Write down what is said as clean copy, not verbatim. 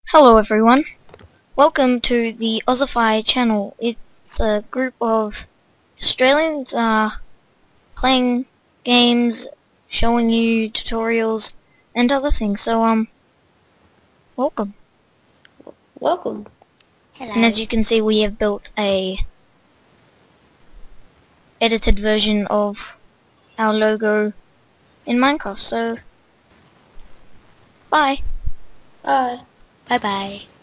Hello everyone, welcome to the Ausify channel. It's a group of Australians playing games, showing you tutorials and other things, so welcome. Welcome. Hello. And as you can see, we have built a edited version of our logo in Minecraft, so bye. Bye. Bye bye.